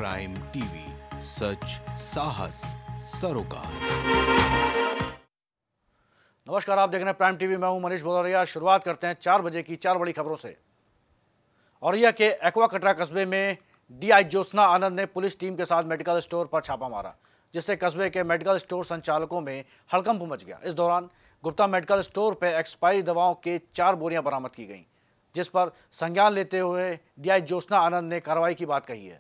Prime TV, सच साहस सरोकार। नमस्कार, आप देख रहे हैं प्राइम टीवी। मैं हूं मनीष भदौरिया। शुरुआत करते हैं 4 बजे की 4 बड़ी खबरों से। औरैया के एक्वा कटरा कस्बे में डीआई ज्योत्सना आनंद ने पुलिस टीम के साथ मेडिकल स्टोर पर छापा मारा, जिससे कस्बे के मेडिकल स्टोर संचालकों में हड़कंप मच गया। इस दौरान गुप्ता मेडिकल स्टोर पर एक्सपायरी दवाओं के 4 बोरियां बरामद की गईं, जिस पर संज्ञान लेते हुए डीआई ज्योत्सना आनंद ने कार्रवाई की बात कही है।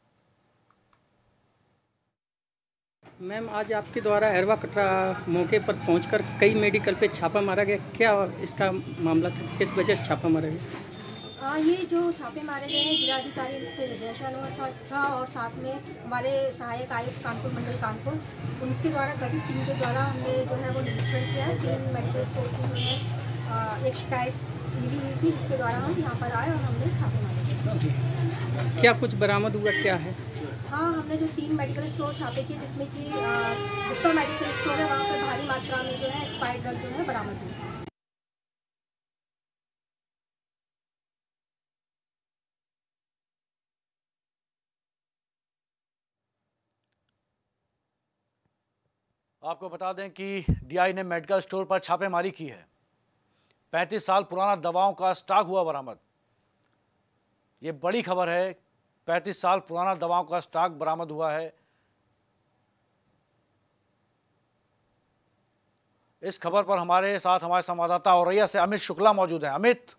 मैम, आज आपके द्वारा एरवा कटरा मौके पर पहुंचकर कई मेडिकल पे छापा मारा गया, क्या इसका मामला था, किस वजह से छापा मारा गया? ये जो छापे मारे गए हैं जिलाधिकारी के निर्देशानुसार था और साथ में हमारे सहायक आयुक्त कानपुर मंडल कानपुर उनके द्वारा गठित टीम के द्वारा हमने जो है वो निरीक्षण किया है। 3 मेडिकल स्टोर की हमें एक शिकायत मिली हुई थी, जिसके द्वारा हम यहाँ पर आए और हमने छापे मारे। क्या कुछ बरामद हुआ, क्या है? हाँ, हमने जो 3 मेडिकल स्टोर छापे किए, जिसमें कि गुप्ता मेडिकल स्टोर है, वहाँ पर भारी मात्रा में जो है एक्सपायर्ड ड्रग जो है बरामद हुई। आपको बता दें कि डीआई ने मेडिकल स्टोर पर छापेमारी की है। 35 साल पुराना दवाओं का स्टॉक हुआ बरामद। ये बड़ी खबर है। 35 साल पुराना दवाओं का स्टॉक बरामद हुआ है। इस खबर पर हमारे साथ हमारे संवाददाता औरैया से अमित शुक्ला मौजूद हैं। अमित,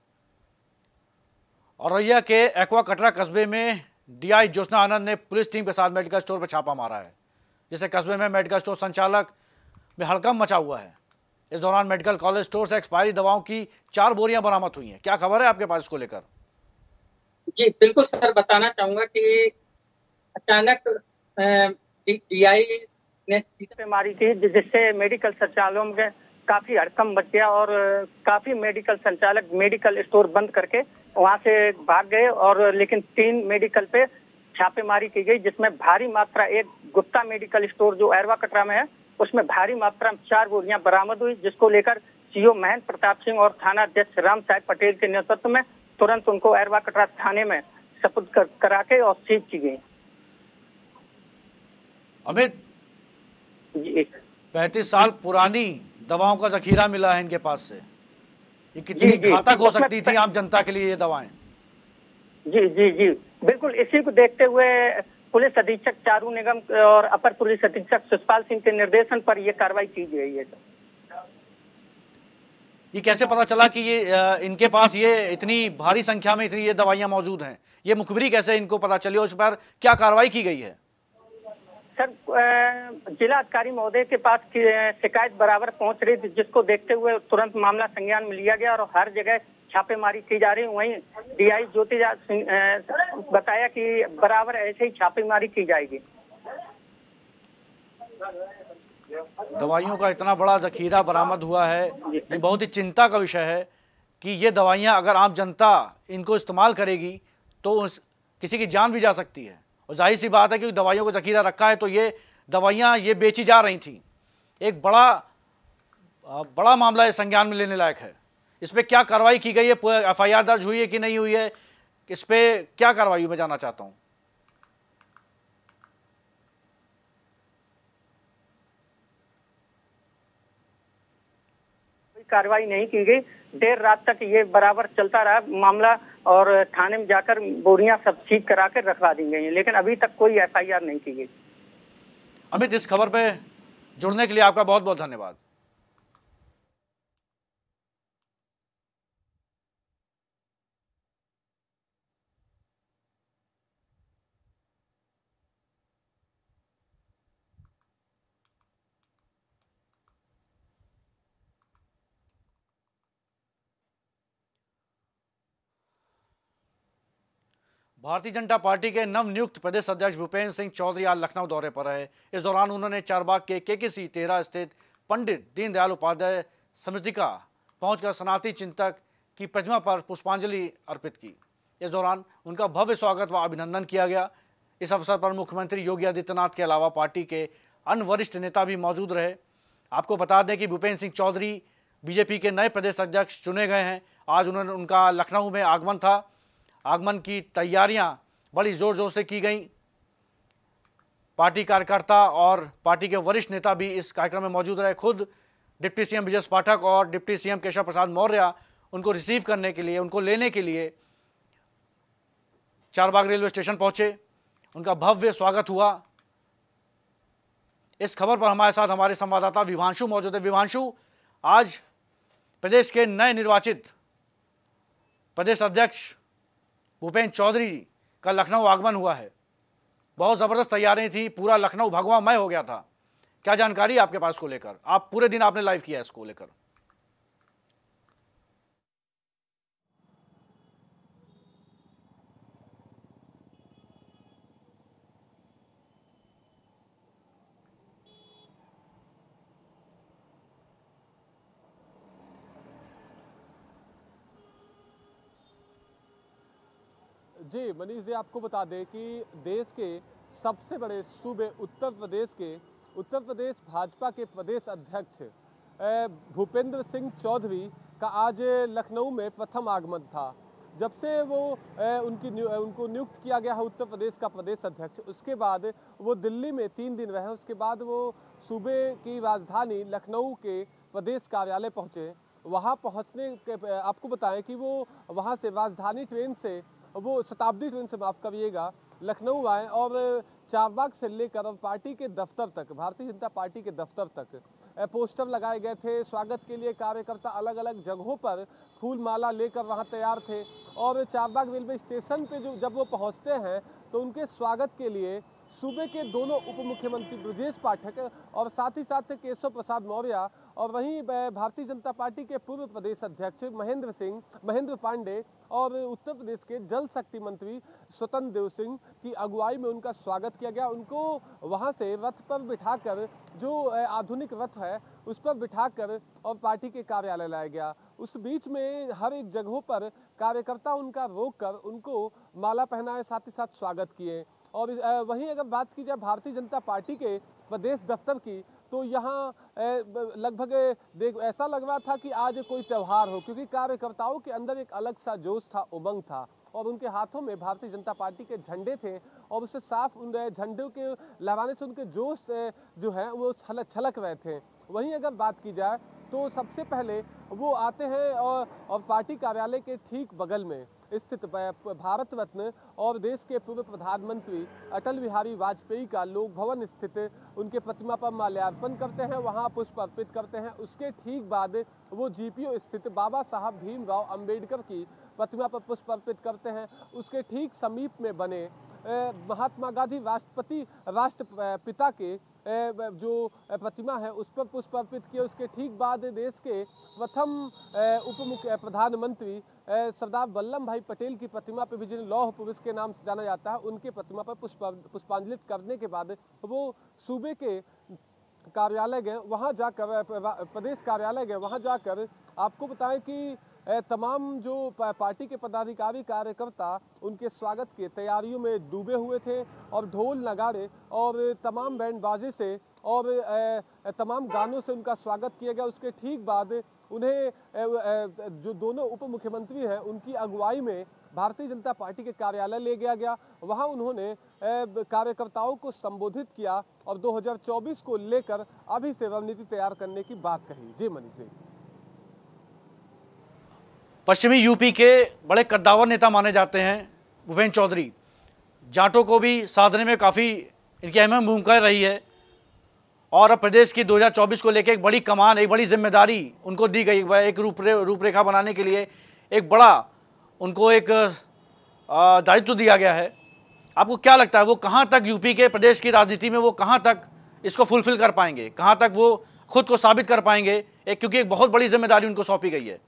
औरैया के एक्वा कटरा कस्बे में डीआई ज्योत्सना आनंद ने पुलिस टीम के साथ मेडिकल स्टोर पर छापा मारा है, जिससे कस्बे में मेडिकल स्टोर संचालक में हड़कंप मचा हुआ है। इस दौरान मेडिकल कॉलेज स्टोर से एक्सपायरी दवाओं की 4 बोरियां बरामद हुई हैं। क्या खबर है आपके पास इसको लेकर? जी बिल्कुल सर, बताना चाहूंगा कि अचानक डीआई ने छापेमारी की, जिससे मेडिकल संचालकों में काफी हड़कंप मच गया और काफी मेडिकल संचालक मेडिकल स्टोर बंद करके वहां से भाग गए। और लेकिन 3 मेडिकल पे छापेमारी की गई, जिसमें भारी मात्रा, एक गुप्ता मेडिकल स्टोर जो एरवा कटरा में है, उसमें भारी मात्रा में 4 बोरियां बरामद हुई, जिसको लेकर सीओ महेंद्र प्रताप सिंह और थाना अध्यक्ष राम साहेब पटेल के नेतृत्व में तुरंत उनको एरवा कटरा थाने में सपुर्द करा के और सीज की गई। अमित, 35 साल पुरानी दवाओं का जखीरा मिला है इनके पास से। ये कितनी घातक हो सकती थी आम जनता के लिए ये दवाएं? जी जी जी बिल्कुल। इसी को देखते हुए पुलिस अधीक्षक चारू निगम और अपर पुलिस अधीक्षक सुषपाल सिंह के निर्देशन पर यह कार्रवाई की गई है। ये कैसे पता चला कि ये इनके पास ये इतनी भारी संख्या में इतनी ये दवाइयां मौजूद हैं? ये मुखबिरी कैसे इनको पता चली और उस पर क्या कार्रवाई की गई है? सर, जिला अधिकारी महोदय के पास शिकायत बराबर पहुंच रही थी, जिसको देखते हुए तुरंत मामला संज्ञान में लिया गया और हर जगह छापेमारी की जा रही। वहीं डीआई ज्योति बताया कि बराबर ऐसे ही छापेमारी की जाएगी। दवाइयों का इतना बड़ा जखीरा बरामद हुआ है, ये बहुत ही चिंता का विषय है कि ये दवाइयां अगर आम जनता इनको इस्तेमाल करेगी तो किसी की जान भी जा सकती है। और जाहिर सी बात है कि दवाइयों को जखीरा रखा है तो ये दवाइयां ये बेची जा रही थी। एक बड़ा मामला है, संज्ञान में लेने लायक है। इस पर क्या कार्रवाई की गई है? एफआईआर दर्ज हुई है कि नहीं हुई है? इस पे क्या कार्रवाई हुई, मैं जानना चाहता हूँ। कोई कार्रवाई नहीं की गई। देर रात तक ये बराबर चलता रहा मामला और थाने में जाकर बोरियां सब सीज करा कर रखवा दी गई, लेकिन अभी तक कोई एफआईआर नहीं की गई। अमित, इस खबर पे जुड़ने के लिए आपका बहुत बहुत धन्यवाद। भारतीय जनता पार्टी के नवनियुक्त प्रदेश अध्यक्ष भूपेंद्र सिंह चौधरी आज लखनऊ दौरे पर रहे। इस दौरान उन्होंने चारबाग के केकेसी 13 स्थित पंडित दीनदयाल उपाध्याय स्मृतिका पहुंचकर सनातनी चिंतक की प्रतिमा पर पुष्पांजलि अर्पित की। इस दौरान उनका भव्य स्वागत व अभिनंदन किया गया। इस अवसर पर मुख्यमंत्री योगी आदित्यनाथ के अलावा पार्टी के अन्य वरिष्ठ नेता भी मौजूद रहे। आपको बता दें कि भूपेंद्र सिंह चौधरी बीजेपी के नए प्रदेश अध्यक्ष चुने गए हैं। आज उनका लखनऊ में आगमन था। आगमन की तैयारियां बड़ी जोर शोर से की गई। पार्टी कार्यकर्ता और पार्टी के वरिष्ठ नेता भी इस कार्यक्रम में मौजूद रहे। खुद डिप्टी सीएम ब्रजेश पाठक और डिप्टी सीएम केशव प्रसाद मौर्य उनको रिसीव करने के लिए, उनको लेने के लिए चारबाग रेलवे स्टेशन पहुंचे। उनका भव्य स्वागत हुआ। इस खबर पर हमारे साथ हमारे संवाददाता विभांशु मौजूद है। विभांशु, आज प्रदेश के नए निर्वाचित प्रदेश अध्यक्ष भूपेंद्र चौधरी का लखनऊ आगमन हुआ है। बहुत ज़बरदस्त तैयारियां थी, पूरा लखनऊ भगवामय हो गया था। क्या जानकारी आपके पास को लेकर? आप पूरे दिन आपने लाइव किया इसको लेकर। जी मनीष जी, आपको बता दें कि देश के सबसे बड़े सूबे उत्तर प्रदेश भाजपा के प्रदेश अध्यक्ष भूपेंद्र सिंह चौधरी का आज लखनऊ में प्रथम आगमन था। जब से वो उनको नियुक्त किया गया है उत्तर प्रदेश का प्रदेश अध्यक्ष, उसके बाद वो दिल्ली में 3 दिन रहे। उसके बाद वो सूबे की राजधानी लखनऊ के प्रदेश कार्यालय पहुंचे। वहां पहुंचने के आपको बताएं कि वो वहां से राजधानी ट्रेन से, वो शताब्दी ट्रेन से माफ करिएगा, लखनऊ आए और चारबाग से लेकर पार्टी के दफ्तर तक, भारतीय जनता पार्टी के दफ्तर तक पोस्टर लगाए गए थे। स्वागत के लिए कार्यकर्ता अलग अलग जगहों पर फूल माला लेकर वहां तैयार थे। और चारबाग रेलवे स्टेशन पे जब वो पहुंचते हैं तो उनके स्वागत के लिए सूबे के दोनों उप मुख्यमंत्री ब्रजेश पाठक और साथ ही साथ केशव प्रसाद मौर्य और वहीं भारतीय जनता पार्टी के पूर्व प्रदेश अध्यक्ष महेंद्र पांडे और उत्तर प्रदेश के जल शक्ति मंत्री स्वतंत्र देव सिंह की अगुवाई में उनका स्वागत किया गया। उनको वहां से रथ पर बिठाकर, जो आधुनिक रथ है उस पर बिठाकर और पार्टी के कार्यालय लाया गया। उस बीच में हर एक जगहों पर कार्यकर्ता उनका रोककर उनको माला पहनाए, साथ ही साथ स्वागत किए। और वहीं अगर बात की जाए भारतीय जनता पार्टी के प्रदेश दफ्तर की, तो यहाँ लगभग ऐसा लग रहा था कि आज कोई त्यौहार हो, क्योंकि कार्यकर्ताओं के अंदर एक अलग सा जोश था, उमंग था और उनके हाथों में भारतीय जनता पार्टी के झंडे थे और उससे साफ उन झंडों के लहराने से उनके जोश जो है वो छलक रहे थे। वहीं अगर बात की जाए तो सबसे पहले वो आते हैं और पार्टी कार्यालय के ठीक बगल में स्थित भारत रत्न और देश के पूर्व प्रधानमंत्री अटल बिहारी वाजपेयी का लोक भवन स्थित उनके प्रतिमा पर माल्यार्पण करते हैं, वहां पुष्प अर्पित करते हैं। उसके ठीक बाद वो जीपीओ स्थित बाबा साहब भीमराव अंबेडकर की प्रतिमा पर पुष्प अर्पित करते हैं। उसके ठीक समीप में बने महात्मा गांधी राष्ट्रपिता के जो प्रतिमा है उस पर पुष्प अर्पित किए। उसके ठीक बाद देश के प्रथम उप प्रधानमंत्री सरदार वल्लभ भाई पटेल की प्रतिमा पर भी, जिन्हें लौह पुरुष के नाम से जाना जाता है, उनके प्रतिमा पर पुष्पांजलि करने के बाद वो सूबे के कार्यालय गए। वहां जाकर प्रदेश कार्यालय गए, वहां जाकर आपको बताएं कि तमाम जो पार्टी के पदाधिकारी कार्यकर्ता उनके स्वागत के तैयारियों में डूबे हुए थे और ढोल नगाड़े और तमाम बैंड बाजे से और तमाम गानों से उनका स्वागत किया गया। उसके ठीक बाद उन्हें जो दोनों उप मुख्यमंत्री हैं उनकी अगुवाई में भारतीय जनता पार्टी के कार्यालय ले गया। वहां उन्होंने कार्यकर्ताओं को संबोधित किया और 2024 को लेकर अभी से रणनीति तैयार करने की बात कही। जी मनीष जी। पश्चिमी यूपी के बड़े कद्दावर नेता माने जाते हैं भूपेंद्र चौधरी। जाटों को भी साधने में काफ़ी इनकी अहम भूमिका रही है और अब प्रदेश की 2024 को लेकर एक बड़ी कमान, एक बड़ी जिम्मेदारी उनको दी गई है। एक रूपरेखा बनाने के लिए एक बड़ा उनको एक दायित्व दिया गया है। आपको क्या लगता है वो कहाँ तक यूपी के प्रदेश की राजनीति में वो कहाँ तक इसको फुलफिल कर पाएंगे, कहाँ तक वो खुद को साबित कर पाएंगे, क्योंकि एक बहुत बड़ी जिम्मेदारी उनको सौंपी गई है।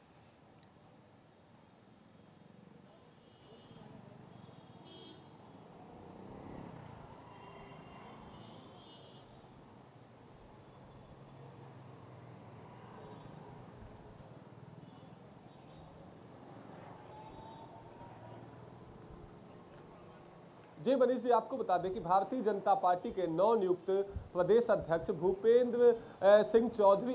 जी मनीष जी, आपको बता दें कि भारतीय जनता पार्टी के नवनियुक्त प्रदेश अध्यक्ष भूपेंद्र सिंह चौधरी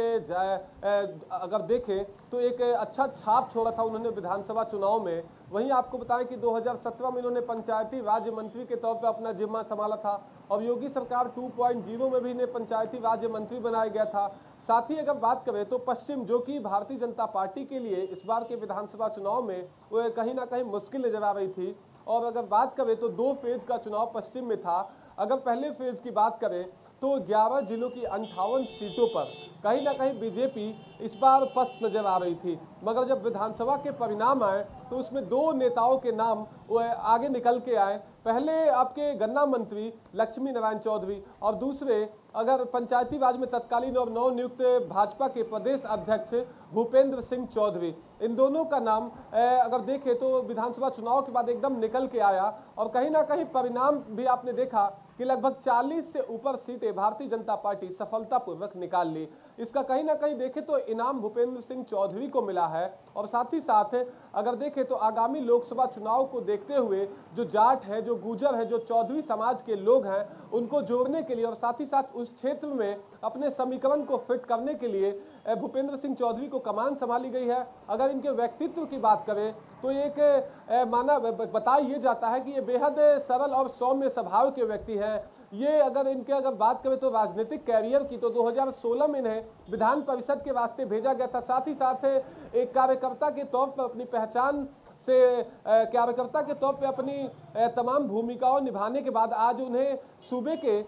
अगर देखें तो एक अच्छा छाप छोड़ा था उन्होंने विधानसभा चुनाव में। वहीं आपको बताएं कि 2017 में इन्होंने पंचायती राज्य मंत्री के तौर पर अपना जिम्मा संभाला था और योगी सरकार 2.0 में भी इन्हें पंचायती राज्य मंत्री बनाया गया था। साथ ही अगर बात करें तो पश्चिम, जो कि भारतीय जनता पार्टी के लिए इस बार के विधानसभा चुनाव में वो कहीं ना कहीं मुश्किल नजर आ रही थी। और अगर बात करें तो 2 फेज का चुनाव पश्चिम में था। अगर पहले फेज की बात करें तो 11 जिलों की 58 सीटों पर कहीं ना कहीं बीजेपी इस बार पस्त नजर आ रही थी, मगर जब विधानसभा के परिणाम आए तो उसमें 2 नेताओं के नाम आगे निकल के आए। पहले आपके गन्ना मंत्री लक्ष्मी नारायण चौधरी और दूसरे अगर पंचायती राज में तत्कालीन और नवनियुक्त भाजपा के प्रदेश अध्यक्ष भूपेंद्र सिंह चौधरी, इन दोनों का नाम अगर देखें तो विधानसभा चुनाव के बाद एकदम निकल के आया। और कहीं ना कहीं परिणाम भी आपने देखा कि लगभग 40 से ऊपर सीटें भारतीय जनता पार्टी सफलतापूर्वक निकाल ली। इसका कहीं ना कहीं देखें तो इनाम भूपेंद्र सिंह चौधरी को मिला है। और साथ ही साथ अगर देखें तो आगामी लोकसभा चुनाव को देखते हुए जो जाट है, जो गुर्जर है, जो चौधरी समाज के लोग हैं, उनको जोड़ने के लिए और साथ ही साथ उस क्षेत्र में अपने समीकरण को फिट करने के लिए भूपेंद्र सिंह चौधरी को कमान संभाली गई है। अगर इनके व्यक्तित्व की बात करें तो एक बताया ये जाता है कि ये बेहद सरल और सौम्य स्वभाव के व्यक्ति हैं। ये अगर बात करें तो राजनीतिक कैरियर की तो 2016 में इन्हें विधान परिषद के वास्ते भेजा गया था। साथ ही साथ एक कार्यकर्ता के तौर पर अपनी पहचान से कार्यकर्ता के तौर पे अपनी तमाम भूमिकाओं निभाने के बाद आज उन्हें सूबे के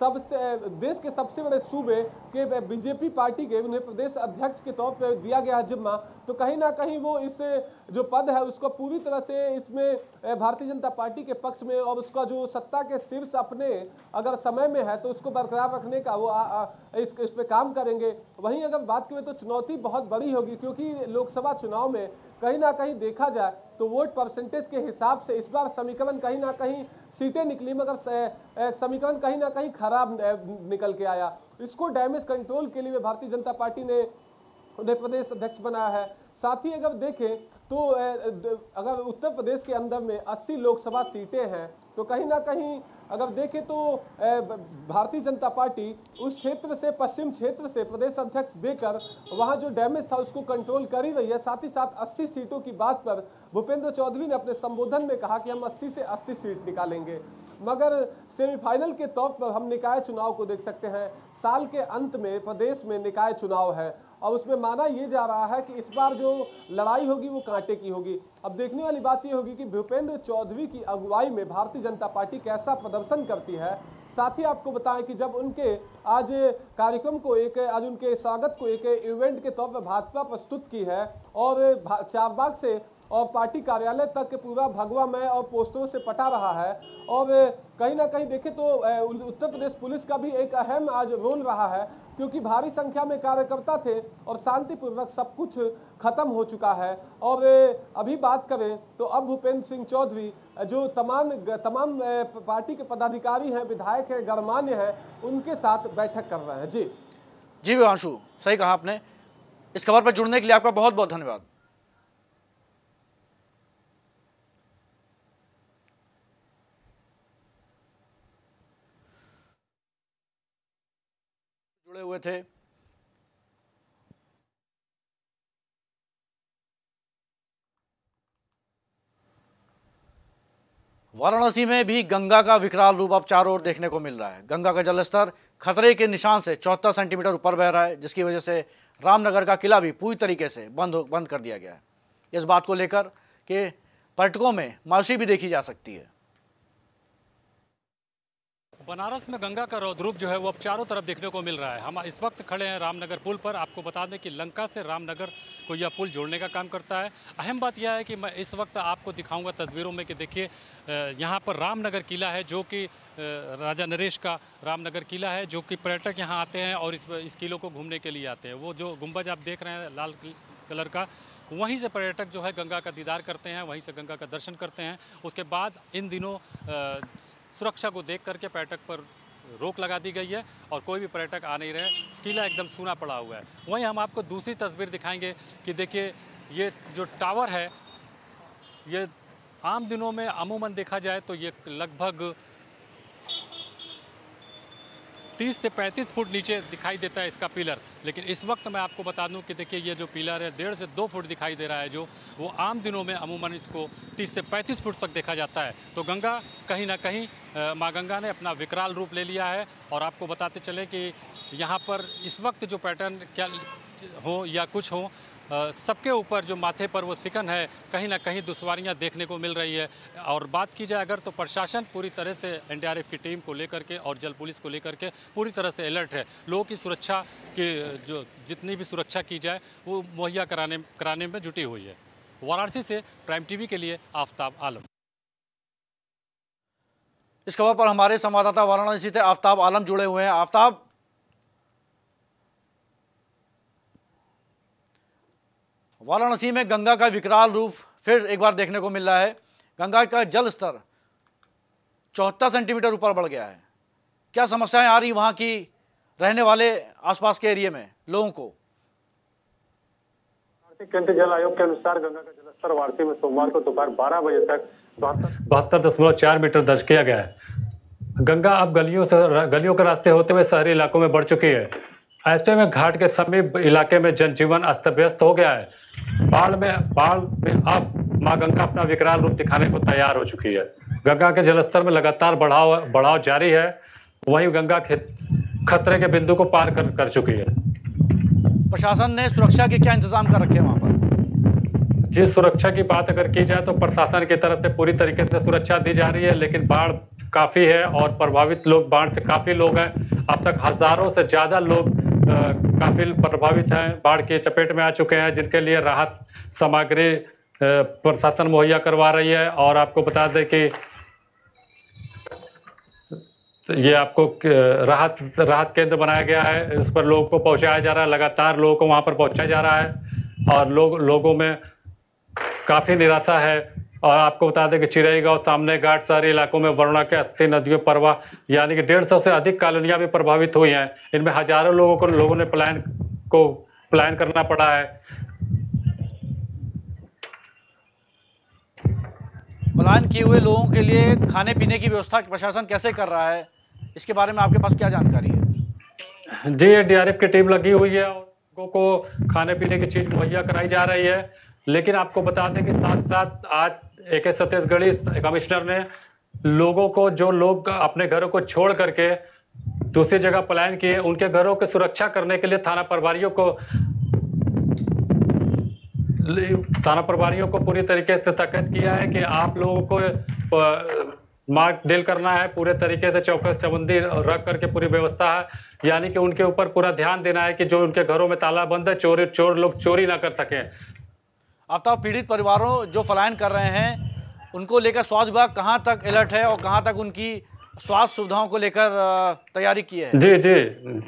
देश के सबसे बड़े सूबे के बीजेपी पार्टी के उन्हें प्रदेश अध्यक्ष के तौर पर दिया गया है जिम्मा। तो कहीं ना कहीं वो इस जो पद है उसको पूरी तरह से इसमें भारतीय जनता पार्टी के पक्ष में और उसका जो सत्ता के शीर्ष अपने अगर समय में है तो उसको बरकरार रखने का वो इस पे काम करेंगे। वहीं अगर बात करें तो चुनौती बहुत बड़ी होगी, क्योंकि लोकसभा चुनाव में कहीं ना कहीं देखा जाए तो वोट परसेंटेज के हिसाब से इस बार समीकरण कहीं ना कहीं सीटें निकली, मगर समीकरण कहीं ना कहीं खराब निकल के आया। इसको डैमेज कंट्रोल के लिए भारतीय जनता पार्टी ने उन्हें प्रदेश अध्यक्ष बनाया है। साथ ही अगर देखें तो अगर उत्तर प्रदेश के अंदर में 80 लोकसभा सीटें हैं तो कहीं ना कहीं अगर देखें तो भारतीय जनता पार्टी उस क्षेत्र से, पश्चिम क्षेत्र से प्रदेश अध्यक्ष देकर वहां जो डैमेज था उसको कंट्रोल कर ही रही है। साथ ही साथ 80 सीटों की बात पर भूपेंद्र चौधरी ने अपने संबोधन में कहा कि हम 80 से 80 सीट निकालेंगे। मगर सेमीफाइनल के तौर पर हम निकाय चुनाव को देख सकते हैं। साल के अंत में प्रदेश में निकाय चुनाव है और उसमें माना यह जा रहा है कि इस बार जो लड़ाई होगी वो कांटे की होगी। अब देखने वाली बात यह होगी कि भूपेंद्र चौधरी की अगुवाई में भारतीय जनता पार्टी कैसा प्रदर्शन करती है। साथ ही आपको बताएं कि जब उनके आज कार्यक्रम को आज उनके स्वागत को एक इवेंट के तौर पर भाजपा प्रस्तुत की है और चारबाग से और पार्टी कार्यालय तक पूरा भगवामय और पोस्टरों से पटा रहा है। और कहीं ना कहीं देखें तो उत्तर प्रदेश पुलिस का भी एक अहम आज रोल रहा है, क्योंकि भारी संख्या में कार्यकर्ता थे और शांतिपूर्वक सब कुछ खत्म हो चुका है। और अभी बात करें तो अब भूपेंद्र सिंह चौधरी जो तमाम पार्टी के पदाधिकारी हैं, विधायक हैं, गणमान्य हैं, उनके साथ बैठक कर रहे हैं। जी विवांशु, सही कहा आपने। इस खबर पर जुड़ने के लिए आपका बहुत बहुत धन्यवाद। जुड़े हुए थे। वाराणसी में भी गंगा का विकराल रूप अब चारों ओर देखने को मिल रहा है। गंगा का जलस्तर खतरे के निशान से 74 सेंटीमीटर ऊपर बह रहा है, जिसकी वजह से रामनगर का किला भी पूरी तरीके से बंद कर दिया गया है। इस बात को लेकर कि पर्यटकों में मायूसी भी देखी जा सकती है। बनारस में गंगा का रौद्रूप जो है वो अब चारों तरफ देखने को मिल रहा है। हम इस वक्त खड़े हैं रामनगर पुल पर। आपको बता दें कि लंका से रामनगर को यह पुल जोड़ने का काम करता है। अहम बात यह है कि मैं इस वक्त आपको दिखाऊंगा तस्वीरों में कि देखिए यहाँ पर रामनगर किला है, जो कि राजा नरेश का रामनगर किला है, जो कि पर्यटक यहाँ आते हैं और इस किले को घूमने के लिए आते हैं। वो जो गुंबज आप देख रहे हैं लाल कलर का, वहीं से पर्यटक जो है गंगा का दीदार करते हैं, वहीं से गंगा का दर्शन करते हैं। उसके बाद इन दिनों सुरक्षा को देख करके पर्यटक पर रोक लगा दी गई है और कोई भी पर्यटक आ नहीं रहे। किला एकदम सूना पड़ा हुआ है। वहीं हम आपको दूसरी तस्वीर दिखाएंगे कि देखिए ये जो टावर है, ये आम दिनों में अमूमन देखा जाए तो ये लगभग 30 से 35 फुट नीचे दिखाई देता है इसका पिलर, लेकिन इस वक्त मैं आपको बता दूं कि देखिए ये जो पिलर है 1.5 से 2 फुट दिखाई दे रहा है, जो वो आम दिनों में अमूमन इसको 30 से 35 फुट तक देखा जाता है। तो गंगा कहीं ना कहीं माँ गंगा ने अपना विकराल रूप ले लिया है। और आपको बताते चले कि यहाँ पर इस वक्त जो पैटर्न क्या हो या कुछ हो, सबके ऊपर जो माथे पर वो सिकन है, कहीं ना कहीं दुश्वारियां देखने को मिल रही है। और बात की जाए अगर तो प्रशासन पूरी तरह से एनडीआरएफ की टीम को लेकर के और जल पुलिस को लेकर के पूरी तरह से अलर्ट है। लोगों की सुरक्षा की जो जितनी भी सुरक्षा की जाए वो मुहैया कराने में जुटी हुई है। वाराणसी से प्राइम टीवी के लिए आफ्ताब आलम। इस खबर पर हमारे संवाददाता वाराणसी से आफ्ताब आलम जुड़े हुए हैं। आफ्ताब, वाराणसी में गंगा का विकराल रूप फिर एक बार देखने को मिल रहा है। गंगा का जल स्तर 74 सेंटीमीटर ऊपर बढ़ गया है। क्या समस्याएं आ रही वहां की रहने वाले आसपास के एरिया में लोगों को? केंद्रीय जल आयोग के अनुसार गंगा का जलस्तर वाराणसी में सोमवार को दोपहर 12 बजे तक 72.4 मीटर दर्ज किया गया है। गंगा अब गलियों के रास्ते होते हुए शहरी इलाकों में बढ़ चुकी है। ऐसे में घाट के समीप इलाके में जनजीवन अस्त व्यस्त हो गया है। बाढ़ में अब मां गंगा अपना विकराल रूप दिखाने को तैयार हो चुकी है। गंगा के जलस्तर में लगातार बढ़ाव जारी है। वहीं गंगा खतरे के बिंदु को पार कर चुकी है। प्रशासन ने सुरक्षा के क्या इंतजाम कर रखे हैं वहां पर? जी, सुरक्षा की बात अगर की जाए तो प्रशासन की तरफ से पूरी तरीके से सुरक्षा दी जा रही है, लेकिन बाढ़ काफी है और प्रभावित लोग, बाढ़ से काफी लोग हैं। अब तक हजारों से ज्यादा लोग काफी प्रभावित हैं, बाढ़ की चपेट में आ चुके हैं, जिनके लिए राहत सामग्री प्रशासन मुहैया करवा रही है। और आपको बता दें कि ये आपको राहत केंद्र बनाया गया है, इस पर लोगों को पहुंचाया जा रहा है, लगातार लोगों को वहां पर पहुंचाया जा रहा है और लोगों में काफी निराशा है। और आपको बता दें कि चिरई गांव, सामने घाट, शहरी इलाकों में वरुणा के 80 नदियों प्रवाह यानी कि 150 से अधिक कॉलोनियां भी प्रभावित हुई हैं। इनमें हजारों लोगों ने प्लान करना पड़ा है। पलायन किए हुए लोगों के लिए खाने पीने की व्यवस्था प्रशासन कैसे कर रहा है, इसके बारे में आपके पास क्या जानकारी है? जी, डीआरएफ की टीम लगी हुई है और लोगों को खाने पीने की चीज मुहैया कराई जा रही है। लेकिन आपको बता दें कि साथ साथ आज AK छत्तीसगढ़ी कमिश्नर ने लोगों को, जो लोग अपने घरों को छोड़ करके दूसरी जगह पलायन किए, उनके घरों की सुरक्षा करने के लिए थाना प्रभारियों को पूरी तरीके से ताकत किया है कि आप लोगों को मार्क डील करना है, पूरे तरीके से चौकस चबंदी रख करके पूरी व्यवस्था है, यानी कि उनके ऊपर पूरा ध्यान देना है कि जो उनके घरों में ताला बंद है, चोर लोग चोरी ना कर सकें। आफ्ताब, पीड़ित परिवारों जो पलायन कर रहे हैं उनको लेकर स्वास्थ्य विभाग कहां तक अलर्ट है और कहां तक उनकी स्वास्थ्य सुविधाओं को लेकर तैयारी की है? जी,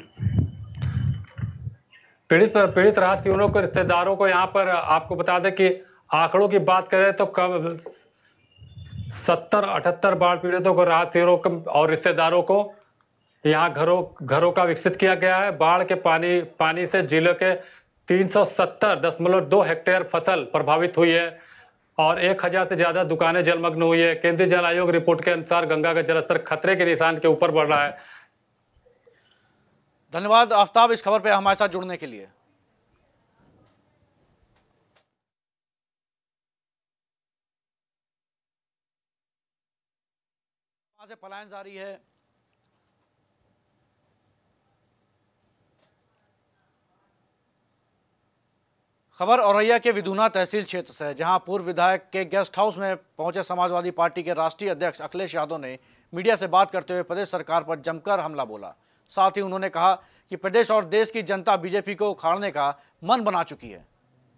पीड़ित राहत शिविरों के रिश्तेदारों को यहाँ पर आपको बता दें कि आंकड़ों की बात करें तो कम 70-78 बाढ़ पीड़ितों को राहत शिविरों और रिश्तेदारों को यहाँ घरों का विकसित किया गया है। बाढ़ के पानी से जिले के 370.2 हेक्टेयर फसल प्रभावित हुई है और 1000 से ज्यादा दुकानें जलमग्न हुई है। केंद्रीय जल आयोग रिपोर्ट के अनुसार गंगा का जलस्तर खतरे के निशान के ऊपर बढ़ रहा है। धन्यवाद आफ्ताब इस खबर पे हमारे साथ जुड़ने के लिए। वहां से पलायन जारी है। खबर औरैया के विधुना तहसील क्षेत्र से है, जहां पूर्व विधायक के गेस्ट हाउस में पहुंचे समाजवादी पार्टी के राष्ट्रीय अध्यक्ष अखिलेश यादव ने मीडिया से बात करते हुए प्रदेश सरकार पर जमकर हमला बोला। साथ ही उन्होंने कहा कि प्रदेश और देश की जनता बीजेपी को उखाड़ने का मन बना चुकी है।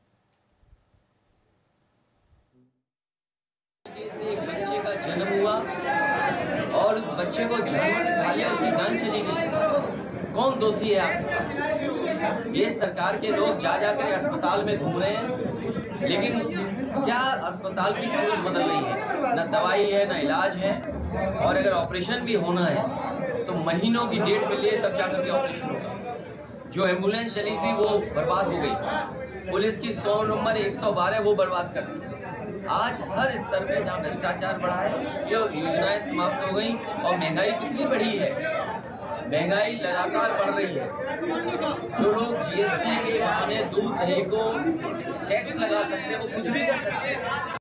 एक बच्चे का जन्म हुआ और उस बच्चे को जानवर खा लिया, उसकी जान चली गई। कौन दोषी है आपका? ये सरकार के लोग जा कर अस्पताल में घूम रहे हैं, लेकिन क्या अस्पताल की सूरत बदल रही है? न दवाई है, न इलाज है, और अगर ऑपरेशन भी होना है तो महीनों की डेट में लिए तब जाकर के ऑपरेशन होगा। जो एम्बुलेंस चली थी वो बर्बाद हो गई, पुलिस की 100 नंबर 112 वो बर्बाद कर दी। आज हर स्तर पे जहाँ भ्रष्टाचार बढ़ा है, ये योजनाएं समाप्त हो गई और महंगाई कितनी बढ़ी है, महंगाई लगातार बढ़ रही है। जो लोग जीएसटी के बहाने दूध दही को टैक्स लगा सकते हैं, वो कुछ भी कर सकते हैं।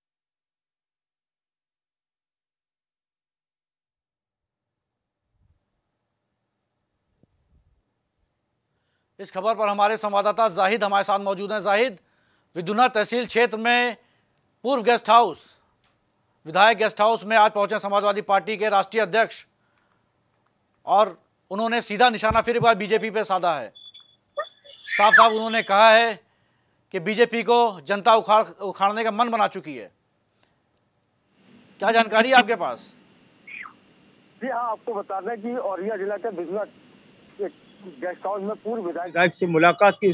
इस खबर पर हमारे संवाददाता जाहिद हमारे साथ मौजूद हैं। जाहिद, विधुना तहसील क्षेत्र में पूर्व गेस्ट हाउस, विधायक गेस्ट हाउस में आज पहुंचे समाजवादी पार्टी के राष्ट्रीय अध्यक्ष और उन्होंने सीधा निशाना फिर एक बार बीजेपी पे साधा है। साफ साफ उन्होंने कहा है कि बीजेपी को जनता उखाड़ने का मन बना चुकी है। क्या जानकारी है आपके पास? जी हाँ, आपको बता दें कि औरैया जिला के बिजला गेस्ट हाउस में पूर्व विधायक से मुलाकात की।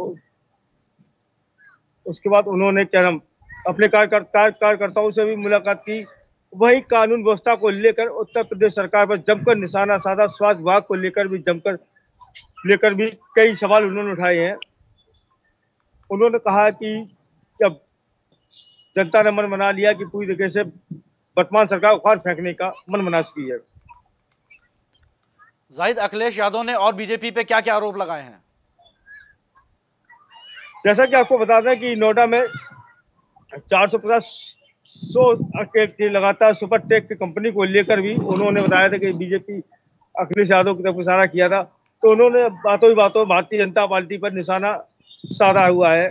उसके बाद उन्होंने क्या नाम अपने कार्यकर्ताओं से भी मुलाकात की। वही कानून व्यवस्था को लेकर उत्तर प्रदेश सरकार पर जमकर निशाना साधा। स्वास्थ्य विभाग को लेकर भी कई सवाल उन्होंने उठाए हैं। उन्होंने कहा कि जब जनता ने मन बना लिया कि पूरी तरीके से वर्तमान सरकार को उखाड़ फेंकने का मन बना चुकी है। जाहिद, अखिलेश यादव ने और बीजेपी पे क्या क्या आरोप लगाए हैं? जैसा कि आपको बता दें कि नोएडा में 450 लगातार सुपर टेक की कंपनी को लेकर भी उन्होंने बताया था कि बीजेपी अखिलेश यादव की तरफ इशारा किया था। तो उन्होंने बातों ही बातों भारतीय जनता पार्टी पर निशाना साधा हुआ है।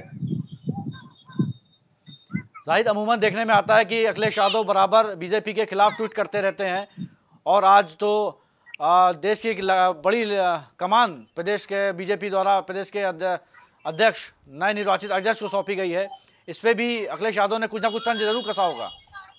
जाहिद, अमूमन देखने में आता है कि अखिलेश यादव बराबर बीजेपी के खिलाफ ट्वीट करते रहते हैं और आज तो देश की बड़ी कमान प्रदेश के बीजेपी द्वारा प्रदेश के अध्यक्ष नए निर्वाचित अध्यक्ष को सौंपी गई है। इस पे भी अखिलेश यादव ने कुछ ना कुछ तंज जरूर कसा होगा।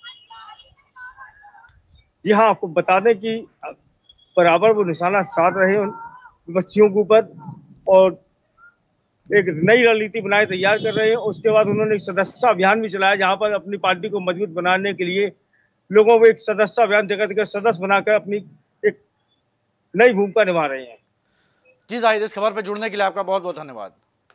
जी हाँ, आपको बता दें कि बराबर वो निशाना साध रहे उन विपक्षियों के ऊपर और एक नई रणनीति बनाए तैयार कर रहे हैं। उसके बाद उन्होंने एक सदस्यता अभियान भी चलाया, जहां पर अपनी पार्टी को मजबूत बनाने के लिए लोगों को एक सदस्यता अभियान जगह जगह सदस्य बनाकर अपनी एक नई भूमिका निभा रहे हैं। जी जाहिद, इस खबर पर जुड़ने के लिए आपका बहुत बहुत धन्यवाद।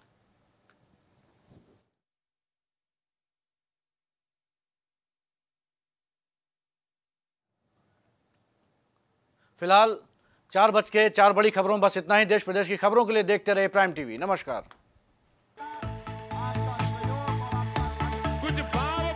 फिलहाल 4 बज के 4 बड़ी खबरों बस इतना ही। देश प्रदेश की खबरों के लिए देखते रहे प्राइम टीवी। नमस्कार।